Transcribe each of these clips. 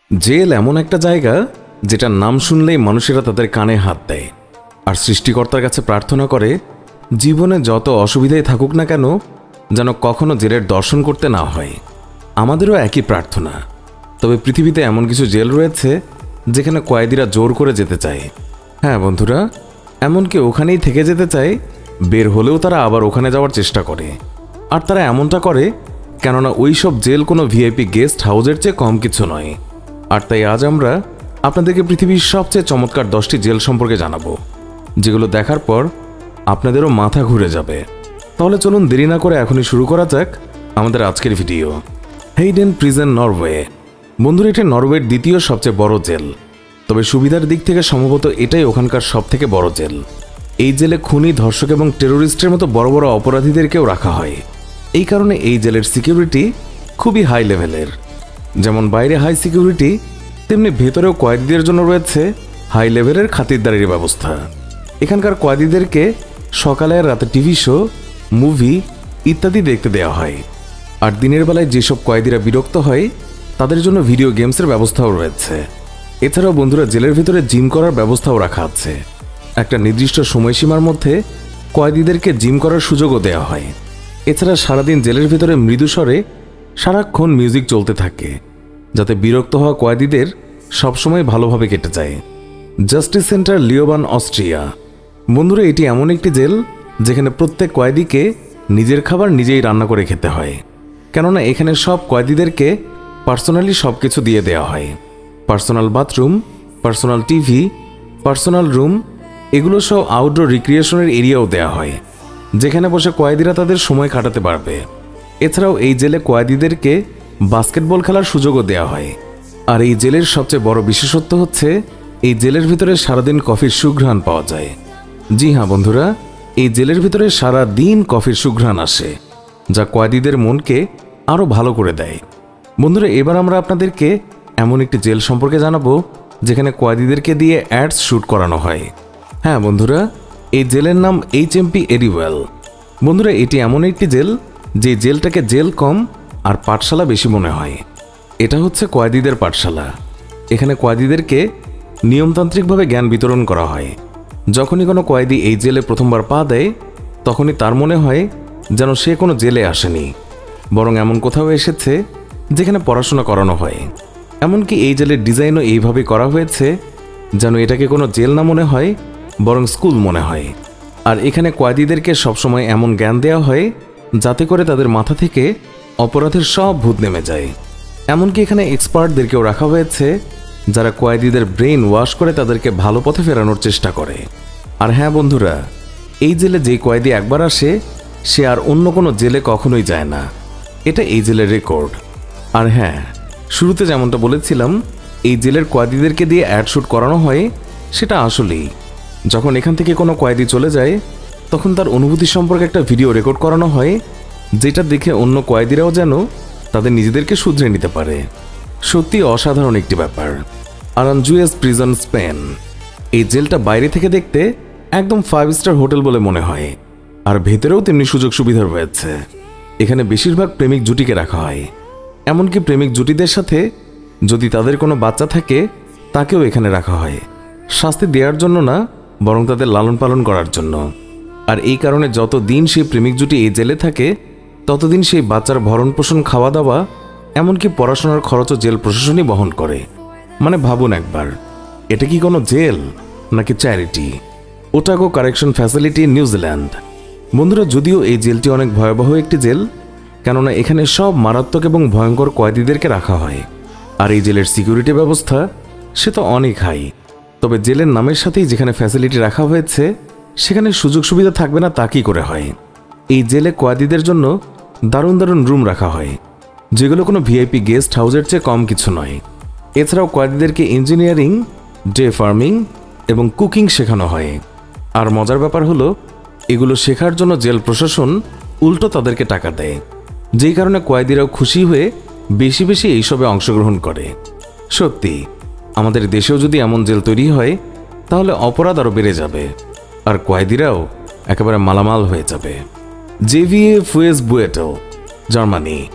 Jail এমন একটা জায়গা যেটার নাম শুনলেই মানুষেরা তাদের কানে হাত দেয় আর সৃষ্টিকর্তার কাছে প্রার্থনা করে জীবনে যত অসুবিধাই থাকুক না কেন যেন কখনো জেলের দর্শন করতে না হয়। আমাদেরও একই প্রার্থনা। তবে পৃথিবীতে এমন কিছু জেল রয়েছে যেখানে কয়েদিরা জোর করে যেতে চায়। হ্যাঁ বন্ধুরা, এমনকি ওখানেই থেকে যেতে চায়, বের হলেও তারা আবার ওখানে যাওয়ার চেষ্টা করে। আর তারা এমনটা করে কেননা ওই সব জেল কোনো ভিআইপি গেস্ট হাউসের চেয়ে কম কিছু নয়। আর তাই আজ আমরা আপনাদেরকে পৃথিবীর সবচেয়ে চমৎকার 10টি জেল সম্পর্কে জানাবো, যেগুলো দেখার পর আপনাদেরও মাথা ঘুরে যাবে। তাহলে চলুন দেরি না করে এখনই শুরু করা যাক আমাদের আজকের ভিডিও। Hayden prison, Norway. বন্ধুরা, এটা নরওয়ের দ্বিতীয় সবচেয়ে বড় জেল। তবে সুবিধার দিক থেকে সম্ভবত এটাই ওখানকার সবথেকে বড় জেল। এই জেলে খুনি, ধর্ষক এবং টেরোরিস্টের মতো বড় বড় অপরাধীদেরকেও রাখা হয়। এই কারণে এই জেলের সিকিউরিটি খুবই হাই লেভেলের। যেমন বাইরে হাই সিকিউরিটি, তেমনি ভেতরেও কয়েদিদের জন্য রয়েছে হাই লেভেলের খাতিরদারির ব্যবস্থা। এখানকার কয়েদিদেরকে সকালে আর রাতে টিভি শো, মুভি ইত্যাদি দেখতে দেওয়া হয়। আর দিনের বেলায় যেসব কয়েদিরা বিরক্ত হয় তাদের জন্য ভিডিও গেমসের ব্যবস্থাও রয়েছে। এছাড়াও বন্ধুরা, জেলের ভিতরে জিম করার ব্যবস্থাও রাখা আছে। একটা নির্দিষ্ট সময়সীমার মধ্যে কয়েদিদেরকে জিম করার সুযোগও দেওয়া হয়। এছাড়া সারাদিন জেলের ভিতরে মৃদুস্বরে সারাক্ষণ মিউজিক চলতে থাকে, যাতে বিরক্ত হওয়া কয়েদিদের সবসময় ভালোভাবে কেটে যায়। Justice centre, Leoben, Austria. বন্ধুরা, এটি এমন একটি জেল যেখানে প্রত্যেক কয়েদিকে নিজের খাবার নিজেই রান্না করে খেতে হয়, কেননা এখানে সব কয়েদিদেরকে পার্সোনালি সব কিছু দিয়ে দেওয়া হয়। Personal bathroom, personal TV, personal room, এগুলো সব আউটডোর রিক্রিয়েশনের এরিয়াও দেওয়া হয়, যেখানে বসে কয়েদিরা তাদের সময় কাটাতে পারবে। এছাড়াও এই জেলে কয়েদিদেরকে বাস্কেটবল খেলার সুযোগও দেওয়া হয়। আর এই জেলের সবচেয়ে বড় বিশেষত্ব হচ্ছে এই জেলের ভিতরে সারাদিন কফির সুঘ্রাণ পাওয়া যায়। জি হ্যাঁ বন্ধুরা, এই জেলের ভিতরে সারা দিন কফির সুঘ্রাণ আসে, যা কয়েদিদের মনকে আরও ভালো করে দেয়। বন্ধুরা, এবার আমরা আপনাদেরকে এমন একটি জেল সম্পর্কে জানাবো যেখানে কয়েদিদেরকে দিয়ে অ্যাডস শ্যুট করানো হয়। হ্যাঁ বন্ধুরা, এই জেলের নাম HMP এরিওয়েল। বন্ধুরা, এটি এমন একটি জেল যে জেলটাকে জেল কম আর পাঠশালা বেশি মনে হয়। এটা হচ্ছে কয়েদিদের পাঠশালা। এখানে কয়েদিদেরকে নিয়মতান্ত্রিকভাবে জ্ঞান বিতরণ করা হয়। যখনই কোনো কয়েদি এই জেলে প্রথমবার পা দেয় তখনই তার মনে হয় যেন সে কোনো জেলে আসেনি, বরং এমন কোথাও এসেছে যেখানে পড়াশোনা করানো হয়। এমনকি এই জেলের ডিজাইনও এইভাবে করা হয়েছে যেন এটাকে কোনো জেল না মনে হয়, বরং স্কুল মনে হয়। আর এখানে কয়েদিদেরকে সবসময় এমন জ্ঞান দেওয়া হয় যাতে করে তাদের মাথা থেকে অপরাধের সব ভূত নেমে যায়। এমনকি এখানে এক্সপার্টদেরকেও রাখা হয়েছে যারা কয়েদিদের ব্রেন ওয়াশ করে তাদেরকে ভালো পথে ফেরানোর চেষ্টা করে। আর হ্যাঁ বন্ধুরা, এই জেলে যেই কয়েদি একবার আসে সে আর অন্য কোনো জেলে কখনোই যায় না। এটা এই জেলের রেকর্ড। আর হ্যাঁ, শুরুতে যেমনটা বলেছিলাম এই জেলের কয়েদিদেরকে দিয়ে অ্যাড শ্যুট করানো হয়, সেটা আসলেই যখন এখান থেকে কোনো কয়েদি চলে যায় তখন তার অনুভূতি সম্পর্কে একটা ভিডিও রেকর্ড করানো হয়, যেটা দেখে অন্য কয়েদিরাও যেন তাদের নিজেদেরকে শুধরে নিতে পারে। সত্যি অসাধারণ একটি ব্যাপার। Aranjuez prison, Spain. এই জেলটা বাইরে থেকে দেখতে একদম 5 স্টার হোটেল বলে মনে হয়, আর ভেতরেও তেমনি সুযোগ সুবিধা রয়েছে। এখানে বেশিরভাগ প্রেমিক জুটিকে রাখা হয়। এমনকি প্রেমিক জুটিদের সাথে যদি তাদের কোনো বাচ্চা থাকে তাকেও এখানে রাখা হয়, শাস্তি দেওয়ার জন্য না, বরং তাদের লালন পালন করার জন্য। আর এই কারণে যতদিন সেই প্রেমিক জুটি এই জেলে থাকে ততদিন সেই বাচ্চার ভরণ পোষণ, খাওয়া দাওয়া, এমনকি পড়াশোনার খরচও জেল প্রশাসনই বহন করে। মানে ভাবুন একবার, এটা কি কোনো জেল নাকি charity? Otago correction facility, New Zealand. বন্ধুরা, যদিও এই জেলটি অনেক ভয়াবহ একটি জেল, কেননা এখানে সব মারাত্মক এবং ভয়ঙ্কর কয়েদিদেরকে রাখা হয়। আর এই জেলের সিকিউরিটি ব্যবস্থা সে তো অনেক হাই। তবে জেলের নামের সাথেই যেখানে ফ্যাসিলিটি রাখা হয়েছে সেখানে সুযোগ সুবিধা থাকবে না তা কি করে হয়? এই জেলে কয়েদিদের জন্য দারুণ দারুণ রুম রাখা হয়, যেগুলো কোনো ভিআইপি গেস্ট হাউসের চেয়ে কম কিছু নয়। এছাড়াও কয়েদিদেরকে ইঞ্জিনিয়ারিং, ডে ফার্মিং এবং কুকিং শেখানো হয়। আর মজার ব্যাপার হলো এগুলো শেখার জন্য জেল প্রশাসন উল্টো তাদেরকে টাকা দেয়, যেই কারণে কয়েদিরাও খুশি হয়ে বেশি বেশি এইসবে অংশগ্রহণ করে। সত্যি আমাদের দেশেও যদি এমন জেল তৈরি হয় তাহলে অপরাধ আরও বেড়ে যাবে, আর কয়েদিরাও একেবারে মালামাল হয়ে যাবে। জেভিয়ে ফুয়েস বুয়েটো, জার্মানি।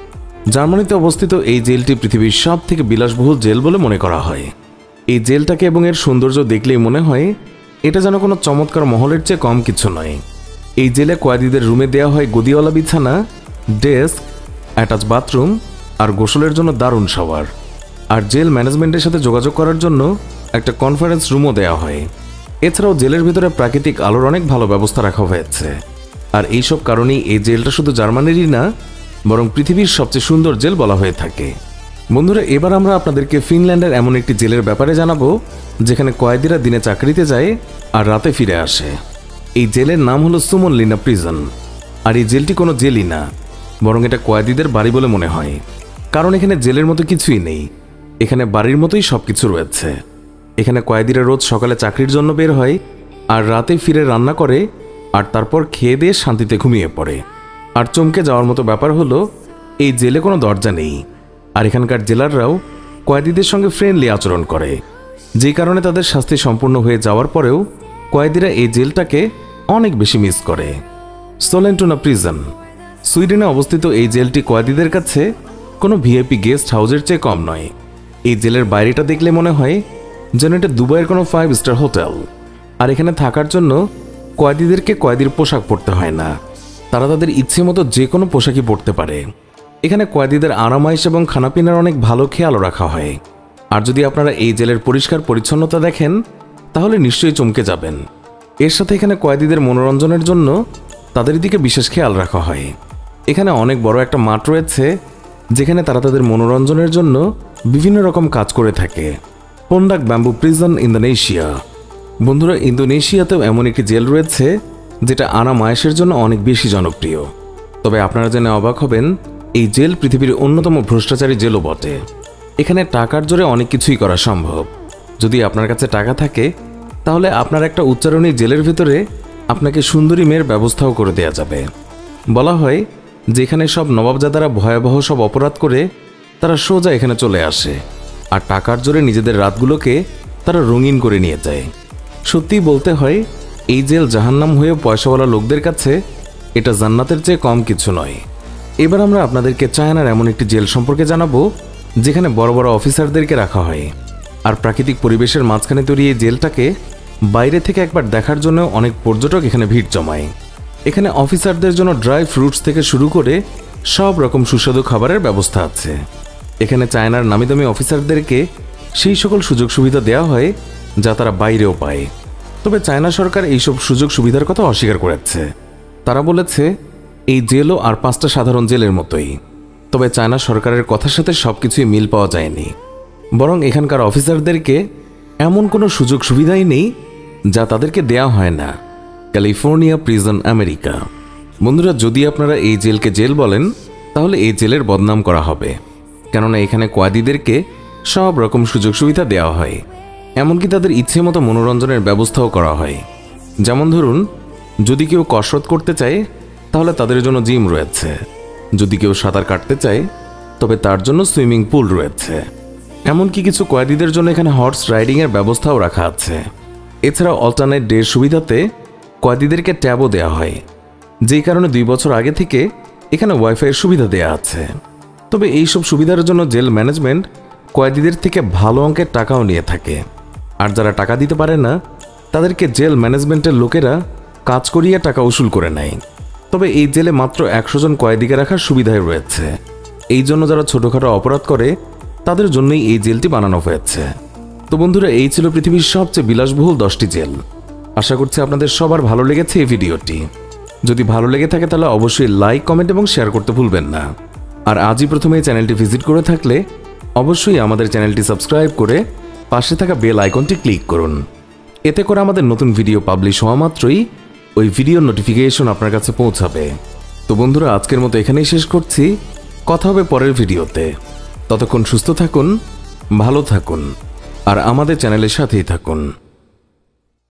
জার্মানিতে অবস্থিত এই জেলটি পৃথিবীর সব থেকে বিলাসবহুল জেল বলে মনে করা হয়। এই জেলটাকে এবং এর সৌন্দর্য দেখলেই মনে হয় এটা যেন কোনো চমৎকার মহলের চেয়ে কম কিছু নয়। এই জেলে কয়েদিদের রুমে দেওয়া হয় গদিওয়ালা বিছানা, ডেস্ক, অ্যাটাচ বাথরুম আর গোসলের জন্য দারুণ শাওয়ার। আর জেল ম্যানেজমেন্টের সাথে যোগাযোগ করার জন্য একটা কনফারেন্স রুমও দেওয়া হয়। এছাড়াও জেলের ভিতরে প্রাকৃতিক আলোর অনেক ভালো ব্যবস্থা রাখা হয়েছে। আর এইসব কারণেই এই জেলটা শুধু জার্মানিরই না, বরং পৃথিবীর সবচেয়ে সুন্দর জেল বলা হয়ে থাকে। বন্ধুরা, এবার আমরা আপনাদেরকে ফিনল্যান্ডের এমন একটি জেলের ব্যাপারে জানাবো যেখানে কয়েদিরা দিনে চাকরিতে যায় আর রাতে ফিরে আসে। এই জেলের নাম হলো সুমনলিনা প্রিজন। আর এই জেলটি কোনো জেলই না, বরং এটা কয়েদিদের বাড়ি বলে মনে হয়, কারণ এখানে জেলের মতো কিছুই নেই। এখানে বাড়ির মতোই সবকিছু রয়েছে। এখানে কয়েদিরা রোজ সকালে চাকরির জন্য বের হয় আর রাতে ফিরে রান্না করে আর তারপর খেয়ে দিয়ে শান্তিতে ঘুমিয়ে পড়ে। আর চমকে যাওয়ার মতো ব্যাপার হলো এই জেলে কোনো দরজা নেই। আর এখানকার জেলাররাও কয়েদিদের সঙ্গে ফ্রেন্ডলি আচরণ করে, যে কারণে তাদের শাস্তি সম্পূর্ণ হয়ে যাওয়ার পরেও কয়েদিরা এই জেলটাকে অনেক বেশি মিস করে। সোলেন্টুনা প্রিজন। সুইডেনে অবস্থিত এই জেলটি কয়েদিদের কাছে কোনো ভিআইপি গেস্ট হাউসের চেয়ে কম নয়। এই জেলের বাইরেটা দেখলে মনে হয় যেন এটা দুবাইয়ের কোনো 5 স্টার হোটেল। আর এখানে থাকার জন্য কয়েদিদেরকে কয়েদির পোশাক পরতে হয় না, তারা তাদের ইচ্ছে মতো যে কোনো পোশাকই পরতে পারে। এখানে কয়েদিদের আরামাইশ এবং খানাপিনার অনেক ভালো খেয়ালও রাখা হয়। আর যদি আপনারা এই জেলের পরিষ্কার পরিচ্ছন্নতা দেখেন তাহলে নিশ্চয়ই চমকে যাবেন। এর সাথে এখানে কয়েদিদের মনোরঞ্জনের জন্য তাদের দিকে বিশেষ খেয়াল রাখা হয়। এখানে অনেক বড় একটা মাঠ রয়েছে যেখানে তারা তাদের মনোরঞ্জনের জন্য বিভিন্ন রকম কাজ করে থাকে। Pondok bamboo prison Indonesia. বন্ধুরা, ইন্দোনেশিয়াতেও এমন একটি জেল রয়েছে যেটা আরামায়েশের জন্য অনেক বেশি জনপ্রিয়। তবে আপনারা জেনে অবাক হবেন, এই জেল পৃথিবীর অন্যতম ভ্রষ্টাচারী জেলও বটে। এখানে টাকার জোরে অনেক কিছুই করা সম্ভব। যদি আপনার কাছে টাকা থাকে তাহলে আপনার একটা উচ্চারণী জেলের ভিতরে আপনাকে সুন্দরী মেয়ের ব্যবস্থাও করে দেয়া যাবে। বলা হয় যেখানে সব নবাবজাদারা ভয়াবহ সব অপরাধ করে তারা সোজা এখানে চলে আসে আর টাকার জোরে নিজেদের রাতগুলোকে তারা রঙিন করে নিয়ে যায়। সত্যিই বলতে হয়, এই জেল জাহান্নাম হয়ে পয়সাওয়ালা লোকদের কাছে এটা জান্নাতের চেয়ে কম কিছু নয়। এবার আমরা আপনাদেরকে চায়নার এমন একটি জেল সম্পর্কে জানাবো যেখানে বড় বড় অফিসারদেরকে রাখা হয়। আর প্রাকৃতিক পরিবেশের মাঝখানে তৈরি এই জেলটাকে বাইরে থেকে একবার দেখার জন্য অনেক পর্যটক এখানে ভিড় জমায়। এখানে অফিসারদের জন্য ড্রাই ফ্রুটস থেকে শুরু করে সব রকম সুস্বাদু খাবারের ব্যবস্থা আছে। এখানে চায়নার নামিদামি অফিসারদেরকে সেই সকল সুযোগ সুবিধা দেওয়া হয় যা তারা বাইরেও পায়। তবে চায়না সরকার এইসব সুযোগ সুবিধার কথা অস্বীকার করেছে। তারা বলেছে এই জেলও আর 5টা সাধারণ জেলের মতোই। তবে চায়না সরকারের কথার সাথে সবকিছুই মিল পাওয়া যায়নি, বরং এখানকার অফিসারদেরকে এমন কোনো সুযোগ সুবিধাই নেই যা তাদেরকে দেয়া হয় না। California prison America. বন্ধুরা, যদি আপনারা এই জেলকে জেল বলেন তাহলে এই জেলের বদনাম করা হবে, কেননা এখানে কয়েদিদেরকে সব রকম সুযোগ সুবিধা দেওয়া হয়। এমনকি তাদের ইচ্ছে মতো মনোরঞ্জনের ব্যবস্থাও করা হয়। যেমন ধরুন, যদি কেউ কসরত করতে চায় তাহলে তাদের জন্য জিম রয়েছে। যদি কেউ সাঁতার কাটতে চায় তবে তার জন্য সুইমিং পুল রয়েছে। এমনকি কিছু কয়েদিদের জন্য এখানে হর্স রাইডিংয়ের ব্যবস্থাও রাখা আছে। এছাড়াও অল্টারনেট ডের সুবিধাতে কয়েদিদেরকে ট্যাবও দেওয়া হয়, যেই কারণে 2 বছর আগে থেকে এখানে ওয়াইফাইয়ের সুবিধা দেওয়া আছে। তবে এইসব সুবিধার জন্য জেল ম্যানেজমেন্ট কয়েদিদের থেকে ভালো অঙ্কের টাকাও নিয়ে থাকে। আর যারা টাকা দিতে পারে না তাদেরকে জেল ম্যানেজমেন্টের লোকেরা কাজ করিয়ে টাকা উসুল করে নেয়। তবে এই জেলে মাত্র 100 জন কয়েদিকে রাখার সুবিধাই রয়েছে। এই জন্য যারা ছোটোখাটো অপরাধ করে তাদের জন্যই এই জেলটি বানানো হয়েছে। তো বন্ধুরা, এই ছিল পৃথিবীর সবচেয়ে বিলাসবহুল 10টি জেল। আশা করছি আপনাদের সবার ভালো লেগেছে এই ভিডিওটি। যদি ভালো লেগে থাকে তাহলে অবশ্যই লাইক, কমেন্ট এবং শেয়ার করতে ভুলবেন না। আর আজই প্রথমে এই চ্যানেলটি ভিজিট করে থাকলে অবশ্যই আমাদের চ্যানেলটি সাবস্ক্রাইব করে পাশে থাকা বেল আইকনটি ক্লিক করুন। এতে করে আমাদের নতুন ভিডিও পাবলিশ হওয়া মাত্রই ওই ভিডিওর নোটিফিকেশন আপনার কাছে পৌঁছাবে। তো বন্ধুরা, আজকের মতো এখানেই শেষ করছি। কথা হবে পরের ভিডিওতে। ততক্ষণ সুস্থ থাকুন, ভালো থাকুন আর আমাদের চ্যানেলের সাথেই থাকুন।